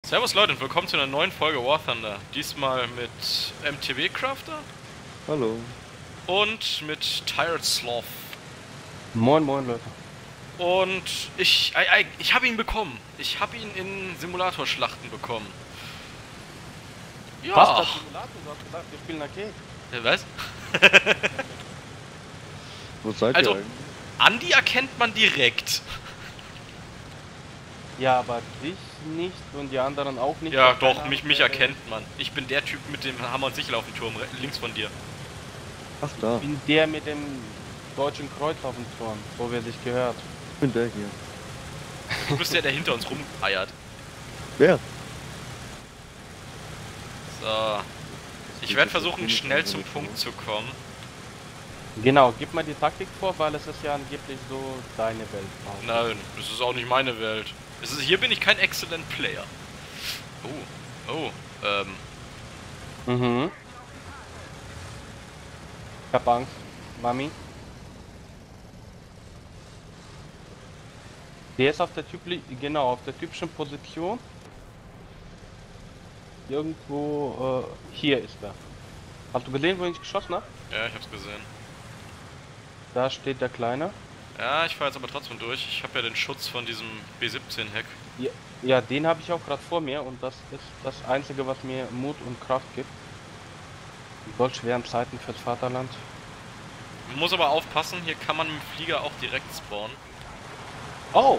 Servus Leute und willkommen zu einer neuen Folge War Thunder. Diesmal mit MTB Crafter Hallo. und mit Tired Sloth. Moin moin Leute. Und ich habe ihn bekommen. Ich habe ihn in Simulatorschlachten bekommen. Ja. Was? Das Simulator? Du hast gesagt, wir spielen Arcade. Was? Wo seid Also, ihr eigentlich? Andi erkennt man direkt. Ja, aber dich nicht und die anderen auch nicht. Ja, Keine doch, Ahnung, mich wer erkennt man. Ich bin der Typ mit dem Hammer- und Sichel-auf-dem-Turm links von dir. Ach da, Ich bin der mit dem deutschen Kreuz auf dem Turm, wo wir sich gehört. ich bin der hier. Du bist der hinter uns rumeiert. Wer? So. Ich werde versuchen, schnell zum Punkt zu kommen. Genau, gib mal die Taktik vor, weil es ist ja angeblich so deine Welt. Nein, das ist auch nicht meine Welt. Hier bin ich kein Excellent Player. Mhm. Ich hab Angst, Mami. Der ist auf der genau, auf der typischen Position. Irgendwo, hier ist er. Hast du gesehen, wo ich geschossen habe? Ja, ich hab's gesehen. Da steht der Kleine. Ja, ich fahr jetzt aber trotzdem durch. Ich habe ja den Schutz von diesem B17-Heck. Ja, den habe ich auch gerade vor mir und das ist das Einzige, was mir Mut und Kraft gibt. In solch schweren Zeiten fürs Vaterland. Man muss aber aufpassen, hier kann man mit dem Flieger auch direkt spawnen. Oh!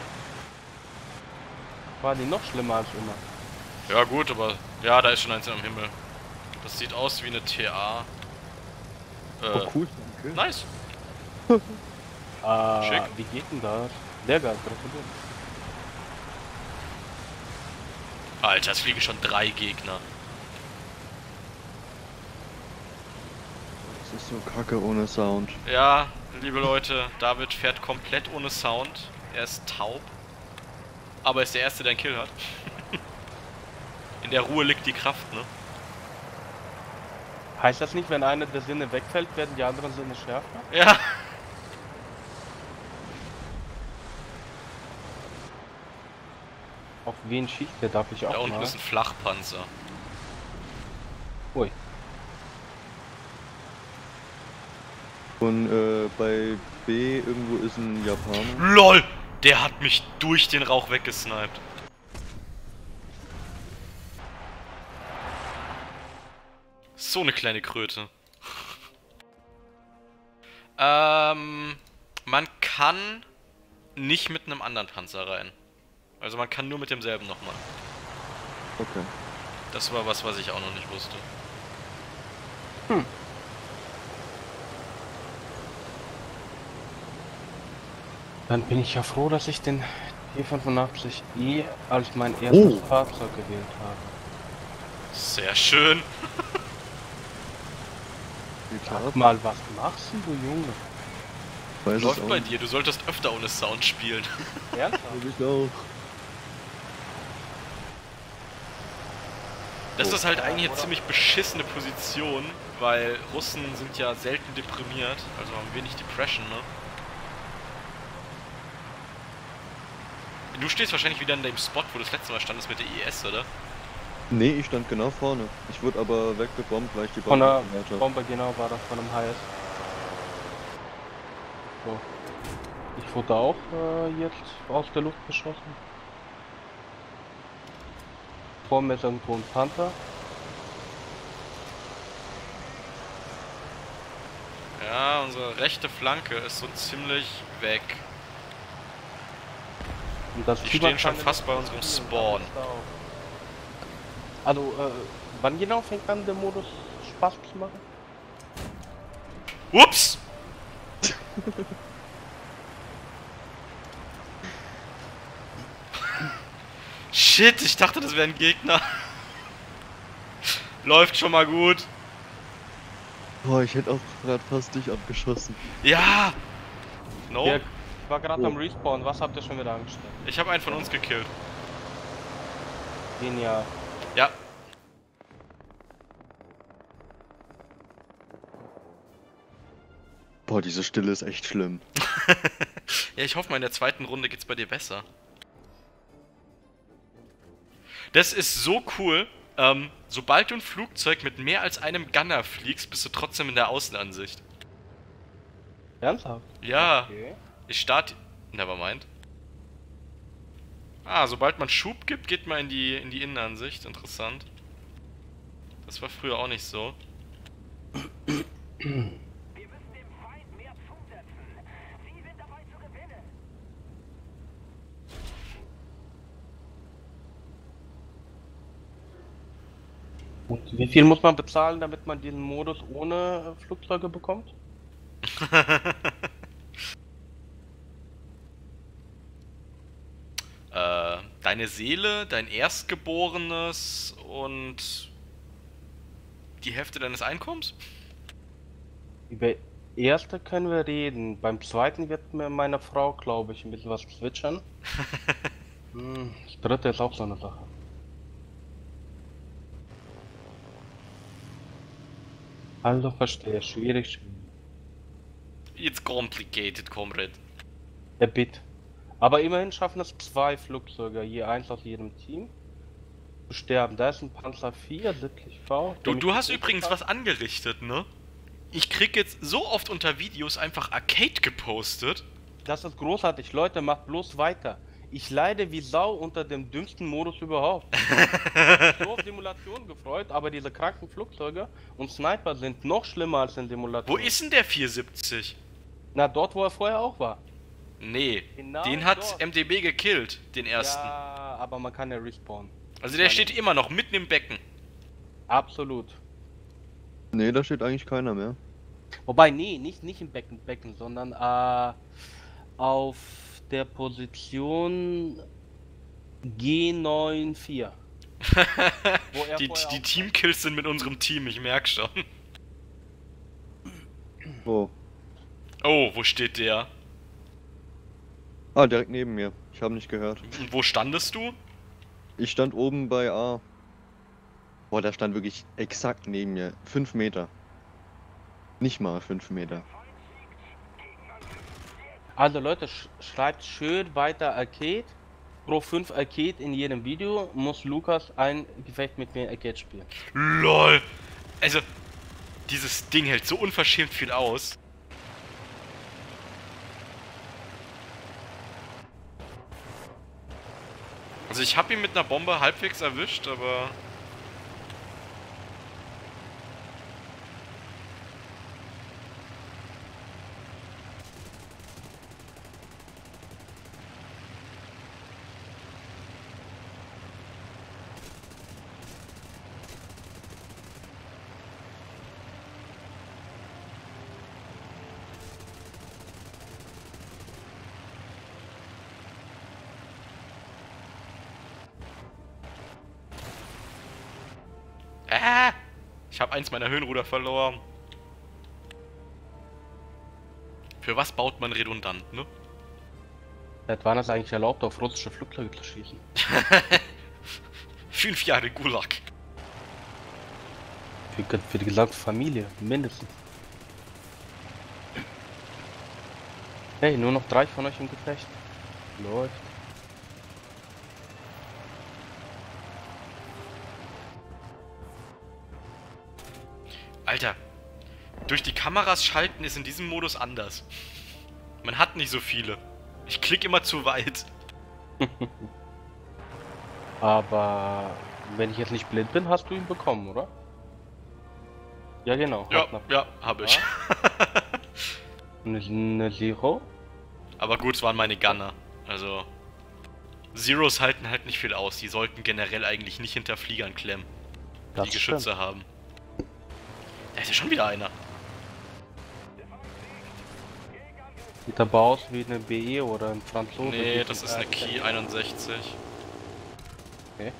War die noch schlimmer als immer. Ja gut, aber ja, da ist schon eins am Himmel. Das sieht aus wie eine TA. Oh cool, danke. Nice. Schick. Wie geht denn das? Sehr geil, gratuliere. Alter, es fliegen schon 3 Gegner. Das ist so kacke ohne Sound. Ja, liebe Leute, David fährt komplett ohne Sound. Er ist taub. Aber er ist der Erste, der einen Kill hat. In der Ruhe liegt die Kraft, ne? Heißt das nicht, wenn einer der Sinne wegfällt, werden die anderen Sinne schärfer? Ja. Auf wen schießt der? Darf ich auch Da unten mal? ist ein Flachpanzer. Ui. Und bei B irgendwo ist ein Japaner. LOL! Der hat mich durch den Rauch weggesniped. So eine kleine Kröte. Man kann nicht mit einem anderen Panzer rein. Also man kann nur mit demselben nochmal. Okay. Das war was ich auch noch nicht wusste. Dann bin ich ja froh, dass ich den T85i als mein erstes Fahrzeug gewählt habe. Sehr schön. Geklappt. Sag mal, was machst denn du, Junge? Weiß es Läuft auch bei nicht. dir, du solltest öfter ohne Sound spielen. Ernsthaft? Hab ich auch. Das ist halt eigentlich eine ziemlich beschissene Position, weil Russen sind ja selten deprimiert, also haben wenig Depression, ne? Du stehst wahrscheinlich wieder in dem Spot, wo du das letzte Mal standest mit der IS, oder? Nee, ich stand genau vorne. Ich wurde aber weggebombt, weil ich die Von Bombe der gemacht habe. Bombe, genau, war das von einem HS. So. Ich wurde auch jetzt aus der Luft beschossen. Vor mir ist irgendwo ein Panther. Ja, unsere rechte Flanke ist so ziemlich weg. Und das Die Klima stehen schon kann fast bei nicht unserem spielen, Spawn. das ist auch- Also, wann genau fängt an der Modus Spaß zu machen? Ups! Shit, ich dachte, das wäre ein Gegner. Läuft schon mal gut. Boah, ich hätte auch gerade fast dich abgeschossen. Ja! No, Ja, ich war gerade Oh. am Respawn, was habt ihr schon wieder angestellt? ich habe einen von uns gekillt. Genial. Ja. Boah, diese Stille ist echt schlimm. Ja, ich hoffe mal, in der zweiten Runde geht's bei dir besser. Das ist so cool. Sobald du ein Flugzeug mit mehr als einem Gunner fliegst, bist du trotzdem in der Außenansicht. Ernsthaft? Ja, Okay. ich starte... Nevermind. Ah, sobald man Schub gibt, geht man in die Innenansicht. Interessant. Das war früher auch nicht so. Wir müssen dem Feind mehr zusetzen. Sie sind dabei zu gewinnen. Und wie viel muss man bezahlen, damit man diesen Modus ohne Flugzeuge bekommt? Deine Seele, dein Erstgeborenes und die Hälfte deines Einkommens? Über erste können wir reden. Beim zweiten wird mir meine Frau, glaube ich, ein bisschen was zwitschern. Das dritte ist auch so eine Sache. Also verstehe, schwierig. It's complicated, Comrade. Der Bit. Aber immerhin schaffen es 2 Flugzeuge, je eins aus jedem Team, zu sterben. Da ist ein Panzer 4, 70 V. Du hast übrigens was angerichtet, ne? Ich krieg jetzt so oft unter Videos einfach Arcade gepostet. Das ist großartig. Leute, macht bloß weiter. Ich leide wie Sau unter dem dümmsten Modus überhaupt. Ich hab so auf Simulationen gefreut, aber diese kranken Flugzeuge und Sniper sind noch schlimmer als in Wo Simulationen. ist denn der 470? Na, dort, wo er vorher auch war. Nee, Genau den hat dort. MDB gekillt, den ersten. Ja, aber man kann ja respawnen. Also der steht immer noch mitten im Becken. Absolut. Nee, da steht eigentlich keiner mehr. Wobei, nee, nicht im Becken, sondern auf der Position G94. Wo er Die vorher auch war. Teamkills sind mit unserem Team, ich merk schon. Wo? Oh, wo steht der? Ah, direkt neben mir. Ich habe nicht gehört. Und wo standest du? Ich stand oben bei A. Boah, der stand wirklich exakt neben mir. 5 Meter. Nicht mal 5 Meter. Also Leute, schreibt schön weiter Arcade. Pro 5 Arcade in jedem Video muss Lukas ein Gefecht mit mir Arcade spielen. LOL! Also, dieses Ding hält so unverschämt viel aus. Also ich habe ihn mit einer Bombe halbwegs erwischt, aber... Ich habe eins meiner Höhenruder verloren. Für was baut man redundant, ne? Seit wann ist eigentlich erlaubt, auf russische Flugzeuge zu schießen? 5 Jahre Gulag. Für die gesamte Familie, mindestens. Hey, nur noch 3 von euch im Gefecht. Läuft. Alter, durch die Kameras schalten ist in diesem Modus anders. Man hat nicht so viele. Ich klicke immer zu weit. Aber wenn ich jetzt nicht blind bin, hast du ihn bekommen, oder? Ja, genau. Ja, ja, habe ich. Eine Zero? Aber gut, es waren meine Gunner. Also, Zeros halten halt nicht viel aus. Die sollten generell eigentlich nicht hinter Fliegern klemmen, Das die Geschütze stimmt. haben. Da ist ja schon wieder einer. Sieht aber aus wie eine BE oder ein Franzose. Nee, das ist eine Key 61. Okay.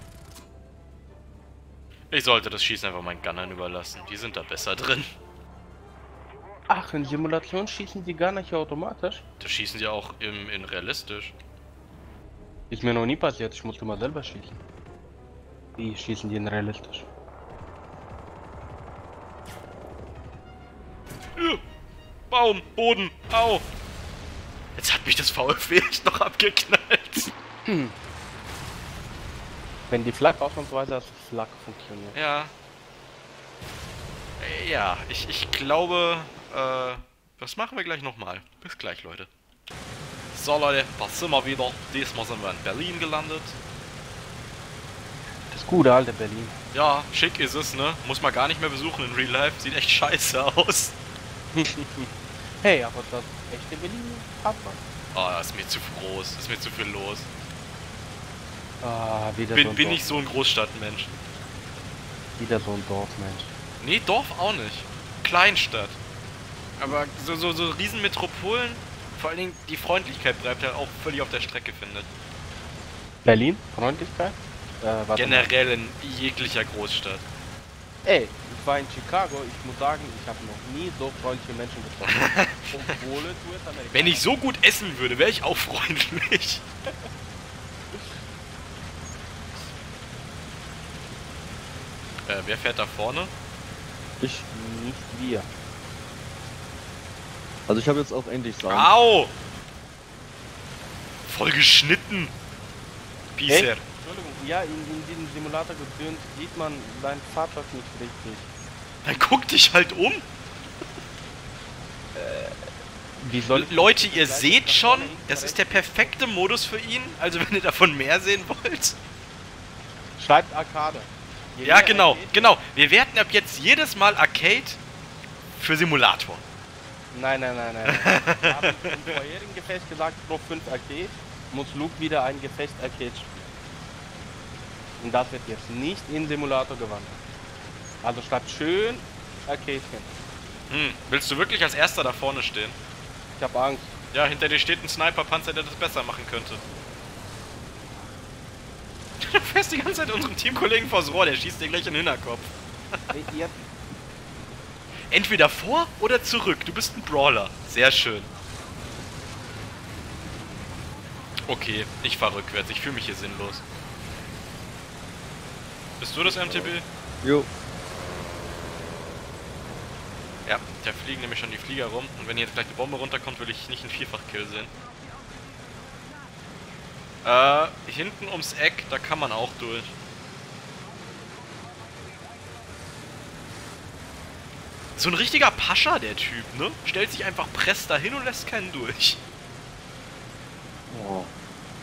Ich sollte das Schießen einfach meinen Gunnern überlassen. Die sind da besser drin. Ach, in Simulation schießen die gar nicht automatisch? Das schießen die auch in realistisch. Ist mir noch nie passiert, ich musste mal selber schießen. Wie schießen die in realistisch? Baum, Boden, au! Jetzt hat mich das VfW echt noch abgeknallt. Wenn die Flak ausnahmsweise als Flak funktioniert. Ja. Ja, ich glaube, das machen wir gleich nochmal. Bis gleich, Leute. So, Leute, da sind wir wieder. Diesmal sind wir in Berlin gelandet. Das gute alte Berlin. Ja, schick ist es, ne? Muss man gar nicht mehr besuchen in Real Life. Sieht echt scheiße aus. Hey, aber das echte Berlin hat man. Oh, das ist mir zu groß. Ist mir zu viel los. Ah, wieder so Bin ein ich Dorf. so ein Großstadtmensch. Wieder so ein Dorfmensch. Nee, Dorf auch nicht. Kleinstadt. Aber so Riesenmetropolen, vor allen Dingen die Freundlichkeit bleibt halt auch völlig auf der Strecke, findet. Berlin? Freundlichkeit? Warte Generell in jeglicher Großstadt. mal. Ey, ich war in Chicago, ich muss sagen, ich habe noch nie so freundliche Menschen getroffen. Obwohl es US-Amerikaner. Wenn ich so gut essen würde, wäre ich auch freundlich. Wer fährt da vorne? Ich. Nicht wir. Also ich habe jetzt auch endlich Sound. Au! Voll geschnitten. Pieser. Entschuldigung, ja, in diesem Simulator gedöns sieht man dein Fahrzeug nicht richtig. Dann guck dich halt um. Wie soll ich Leute, ihr gleich seht nach schon, vorne, links, das nach ist der rechts? perfekte Modus für ihn. Also wenn ihr davon mehr sehen wollt. Schreibt Arcade. Je Ja, mehr genau, Arcade- genau. Wir werten ab jetzt jedes Mal Arcade für Simulator. Nein. Wir haben im vorherigen Gefecht gesagt, pro 5 Arcade muss Luke wieder ein Gefecht Arcade spielen. Und das wird jetzt nicht in Simulator gewandelt. Also schreibt schön Arcade hin. Willst du wirklich als erster da vorne stehen? Ich hab Angst. Ja, hinter dir steht ein Sniper-Panzer, der das besser machen könnte. Du fährst die ganze Zeit unserem Teamkollegen vors Rohr, der schießt dir gleich in den Hinterkopf. Ihr Entweder vor oder zurück, du bist ein Brawler. Sehr schön. Okay, ich fahr rückwärts, ich fühle mich hier sinnlos. Bist du das MTB? Jo. Ja, da fliegen nämlich schon die Flieger rum. Und wenn hier jetzt gleich die Bombe runterkommt, will ich nicht einen Vierfach-Kill sehen. Hinten ums Eck, da kann man auch durch. So ein richtiger Pascha, der Typ, ne? Stellt sich einfach presst dahin und lässt keinen durch. Oh.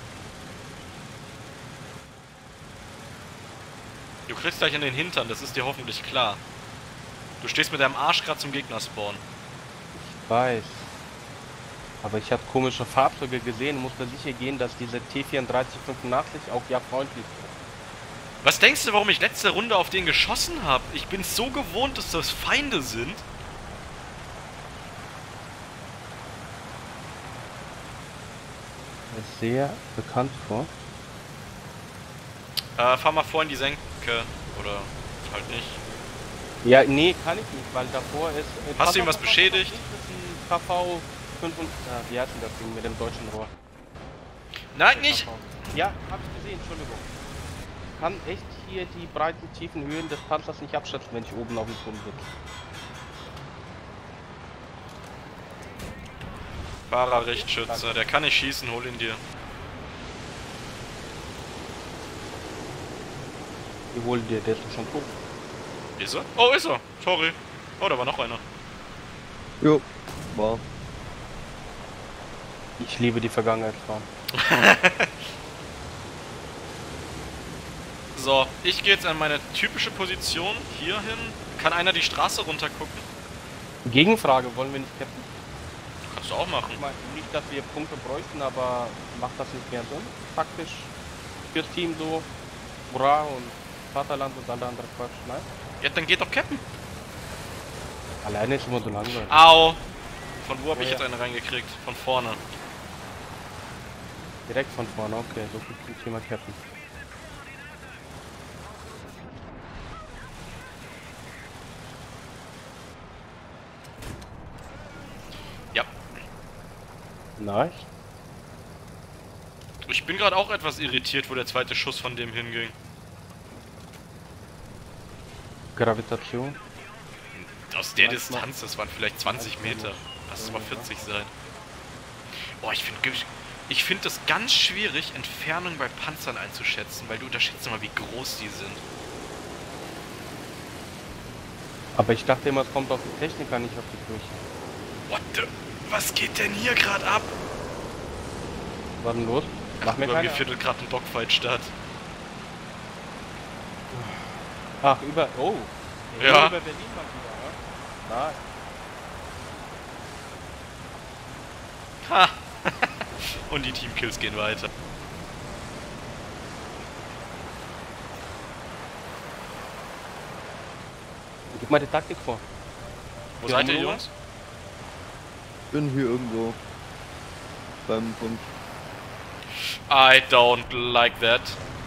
Du kriegst gleich in den Hintern, das ist dir hoffentlich klar. Du stehst mit deinem Arsch gerade zum Gegner-Spawn. weiß. Aber ich habe komische Fahrzeuge gesehen und musste sicher gehen, dass diese T3485 auch ja freundlich sind. Was denkst du, warum ich letzte Runde auf den geschossen habe? Ich bin so gewohnt, dass das Feinde sind. Das ist sehr bekannt vor. Fahr mal vor in die Senke. Oder halt nicht. Ja, nee, kann ich nicht, weil davor ist... Hast du ihm was beschädigt? Das ist ein KV 5 und... wie heißt denn das Ding mit dem deutschen Rohr? Nein, nicht! Ja, hab ich gesehen, Entschuldigung. Kann echt hier die breiten, tiefen Höhen des Panzers nicht abschätzen, wenn ich oben auf dem Turm sitze. Fahrerrichtschütze, der kann nicht schießen, hol ihn dir. Die holen dir, der ist doch schon tot. Ist er? Oh, ist er! Sorry. Oh, da war noch einer. Jo. War. Ich liebe die Vergangenheitsfahren. So, ich gehe jetzt an meine typische Position hier hin. Kann einer die Straße runter gucken? Gegenfrage, wollen wir nicht kämpfen? Kannst du auch machen. Ich meine, nicht, dass wir Punkte bräuchten, aber macht das nicht mehr Sinn? Faktisch fürs Team so, Hurra und Vaterland und alle andere Quatsch, nein? Ja, dann geht doch cappen. Alleine ist immer so langweilig. Au! Von wo habe ich Ja. jetzt eine reingekriegt? Von vorne. Direkt von vorne, okay, so viel zum Thema Captain. Ja. Nice. Ich bin gerade auch etwas irritiert, wo der zweite Schuss von dem hinging. Gravitation. Aus der Manchmal- Distanz, das waren vielleicht 20 manchmal Meter. nicht. Lass es mal 40 sein. Boah, ich finde Ich finde es ganz schwierig, Entfernung bei Panzern einzuschätzen, weil du unterschätzt immer, wie groß die sind. Aber ich dachte immer, es kommt auf die Techniker, nicht auf die Kirche. What the... Was geht denn hier gerade ab? Was denn los? Mach mir Bei mir keine... findet gerade ein Dogfight statt. Ach, über... Oh. Ja. Über Berlin mal wieder, ja? Nein. Ha! Und die Teamkills gehen weiter. Gib mal die Taktik vor. Wo Die seid ihr, Nummer? Jungs? Bin hier irgendwo beim Punkt. I don't like that.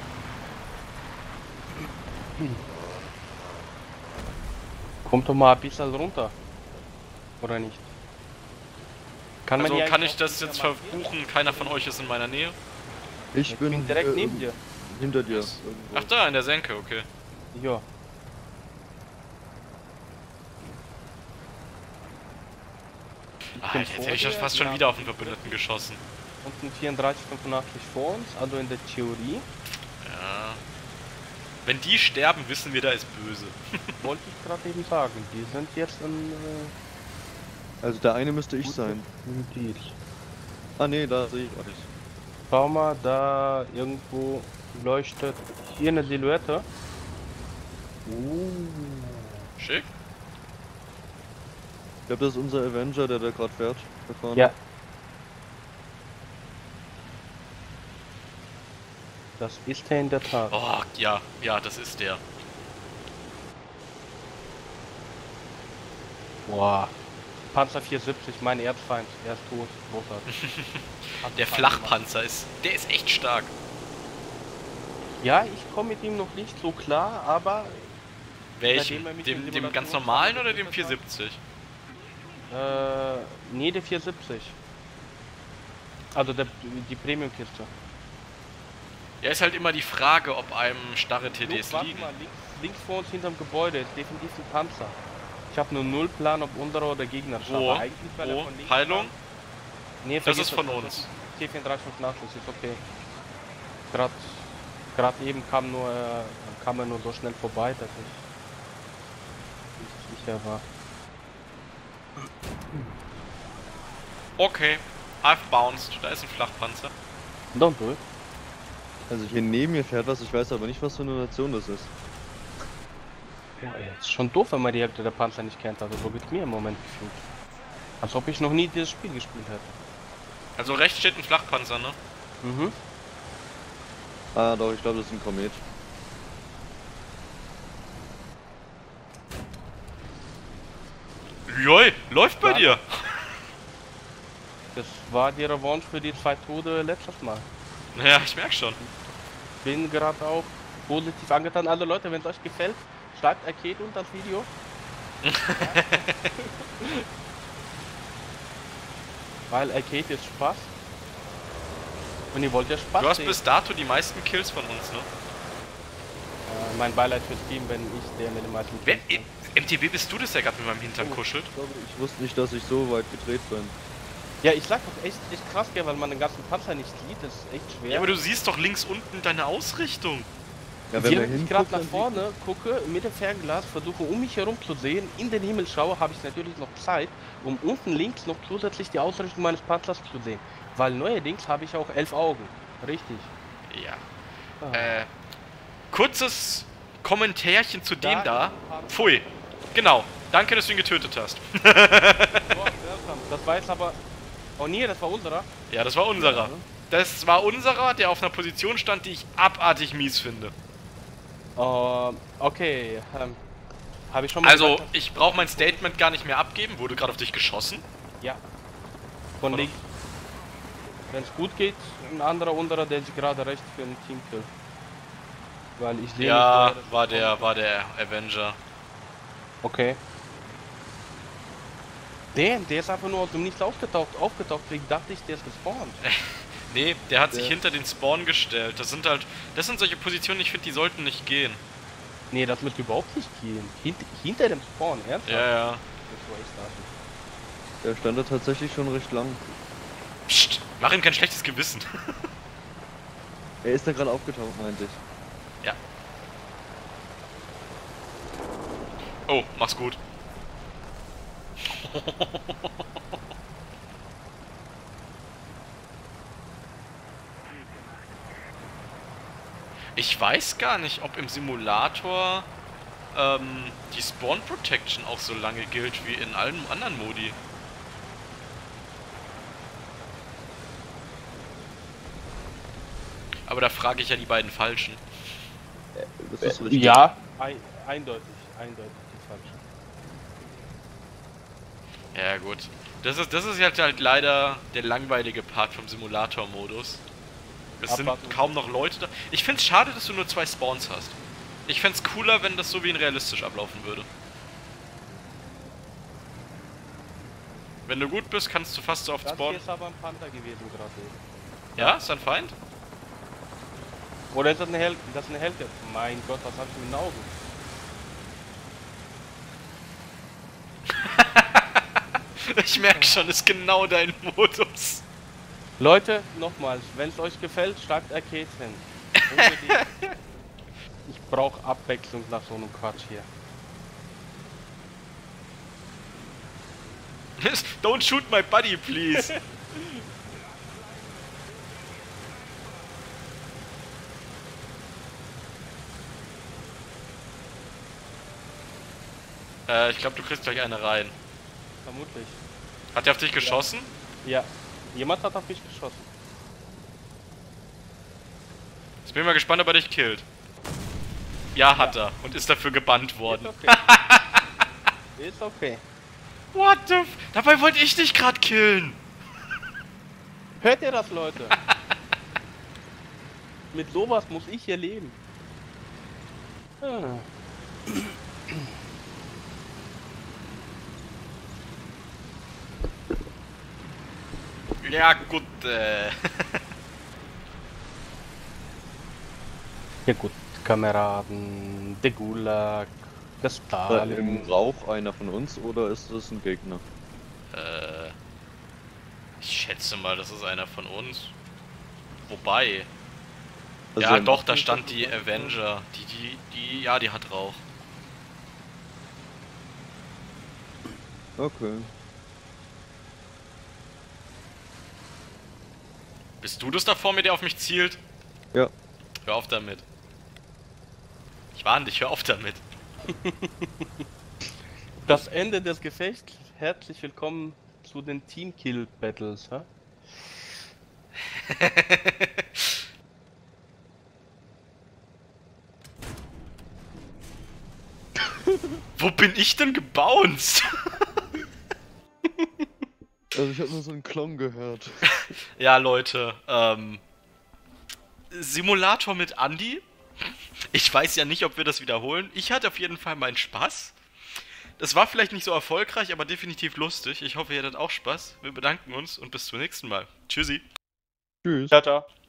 Kommt doch mal ein bisschen runter. Oder nicht? Kann Also hier kann eigentlich ich auch das nicht jetzt mehr markieren? verbuchen? Keiner von euch ist in meiner Nähe. Ich bin direkt hier neben dir. hinter dir. Irgendwo. Ach da, in der Senke, okay. Ja. Ah, jetzt hätte ich das fast schon wieder auf den Verbündeten geschossen. Und ein 3485 vor uns, also in der Theorie. Ja. Wenn die sterben, wissen wir, da ist böse. Wollte ich gerade eben sagen. Die sind jetzt in Also der eine müsste ich sein. Deal. Ah nee, da sehe ich auch nicht. Schau mal, da irgendwo leuchtet hier eine Silhouette. Schick. Ich glaube, das ist unser Avenger, der da gerade fährt. Da vorne. Ja. Das ist er in der Tat. Oh, ja, ja, das ist der. Boah. Panzer 470, mein Erzfeind. Er ist tot. Großartig. Der Flachpanzer ist, der ist echt stark. Ja, ich komme mit ihm noch nicht so klar, aber Welchen? Seitdem er mit den Dem ganz Simulationen normalen oder dem gespielt hat. 470? nee, der 470. Also die Premium-Kiste. Ja, ist halt immer die Frage, ob einem starre TDs Warte liegen. mal, links vor uns hinterm Gebäude ist definitiv ein Panzer. Ich habe nur null Plan, ob unserer oder Gegner ist. Wo? Aber eigentlich, weil er Wo? von links Heilung? kam. Nee, Das vergiss ist von das uns. T435 ist okay. Gerade eben kam er nur so schnell vorbei, dass ich nicht sicher war. Okay, I've bounced. Da ist ein Flachpanzer. Don't do it. Also hier neben mir fährt was, ich weiß aber nicht, was für eine Nation das ist. Ja, ist schon doof, wenn man die Hälfte der Panzer nicht kennt. Also so geht's mir im Moment gefühlt. Als ob ich noch nie dieses Spiel gespielt hätte. Also rechts steht ein Flachpanzer, ne? Mhm. Ah doch, ich glaube, das ist ein Komet. Joi, läuft bei Ja. dir. Das war die Revanche für die 2 Tode letztes Mal. Ja, ich merk schon. Bin gerade auch positiv angetan. Also Leute, wenn es euch gefällt, schreibt Arcade unter das Video. Weil Arcade ist Spaß. Und ihr wollt ja Spaß Du hast sehen. bis dato die meisten Kills von uns, ne? Mein Beileid fürs Team, wenn ich der mit den meisten Wer, Kills bin. MTB, bist du das, der gerade mit meinem Hintern kuschelt? Ich glaube, ich wusste nicht, dass ich so weit gedreht bin. Ja, ich sag doch echt krass, gell, weil man den ganzen Panzer nicht sieht. Das ist echt schwer. Ja, aber du siehst doch links unten deine Ausrichtung. Ja, wenn wir Während ich gerade hingucken, nach dann vorne gucke, mit dem Fernglas, versuche um mich herum zu sehen, in den Himmel schaue, habe ich natürlich noch Zeit, um unten links noch zusätzlich die Ausrichtung meines Panzers zu sehen. Weil neuerdings habe ich auch 11 Augen. Richtig. Ja. Ah. Kurzes Kommentärchen zu dem Da da. ist ein Panzer. Pfui. Genau. Danke, dass du ihn getötet hast. So, welcome. Das war jetzt aber... Oh nee, das war unserer. Ja, das war unserer. Das war unserer, der auf einer Position stand, die ich abartig mies finde. Okay. Habe ich schon mal Also, gesagt, ich brauche mein Statement gar nicht mehr abgeben. Wurde gerade auf dich geschossen? ja. Von links. Wenn es gut geht, ein anderer unterer, der sich gerade recht für einen Teamkill. Weil ich sehe Ja, nicht, woher das war kommt. der Avenger. Okay. Der ist einfach nur aus dem Nichts aufgetaucht, deswegen dachte ich, der ist gespawnt. Nee, der hat sich Der- hinter den Spawn gestellt. Das sind solche Positionen, ich finde, die sollten nicht gehen. Nee, das müsste überhaupt nicht gehen. Hinter dem Spawn, ernsthaft? Ja, ja. Das war echt arschig. der stand da tatsächlich schon recht lang. Psst, Mach ihm kein schlechtes Gewissen. Er ist da gerade aufgetaucht, meinte ich. Ja. Oh, mach's gut. Ich weiß gar nicht, ob im Simulator die Spawn Protection auch so lange gilt wie in allen anderen Modi. Aber da frage ich ja die beiden Falschen. Das ist richtig. Ja, eindeutig die falsche. Ja gut. Das ist halt leider der langweilige Part vom Simulator-Modus. Es sind Abwarten. kaum noch Leute da. Ich find's schade, dass du nur 2 Spawns hast. Ich fänd's cooler, wenn das so wie in realistisch ablaufen würde. Wenn du gut bist, kannst du fast so oft Das hier spawnen. ist aber ein Panther gewesen gerade eben. Ja, ist ein Feind? Oder ist das eine Held? Das ist eine Held jetzt. Mein Gott, was hab ich mit den Augen? Ich merke schon, ist genau dein Modus. Leute, nochmals, wenn es euch gefällt, schreibt Arcades hin. Unbedingt. Ich brauche Abwechslung nach so einem Quatsch hier. Don't shoot my buddy, please. Ich glaube, du kriegst gleich eine rein. Vermutlich. Hat der auf dich geschossen? Ja. Jemand hat auf mich geschossen. Jetzt bin ich mal gespannt, ob er dich killt. Ja, hat er. Und ist dafür gebannt worden. Ist okay. Ist okay. What the f... Dabei wollte ich dich gerade killen. Hört ihr das, Leute? Mit sowas muss ich hier leben. Ah. Ja, gut, Ja gut, Kameraden, der Gulag, das War im Stalin. Rauch einer von uns oder ist das ein Gegner? ich schätze mal, das ist einer von uns. Wobei... Also ja, im- doch, da stand die Avenger. Ja, die hat Rauch. Okay. Bist du das da vor mir, der auf mich zielt? Ja. Hör auf damit. Ich warne dich, hör auf damit. Das Ende des Gefechts. Herzlich willkommen zu den Team-Kill-Battles. Hä? Wo bin ich denn gebounced? Also ich habe nur so einen Klong gehört. Ja, Leute, Simulator mit Andy. Ich weiß ja nicht, ob wir das wiederholen. Ich hatte auf jeden Fall meinen Spaß. Das war vielleicht nicht so erfolgreich, aber definitiv lustig. Ich hoffe, ihr hattet auch Spaß. Wir bedanken uns und bis zum nächsten Mal. Tschüssi. Tschüss. Ciao, ciao.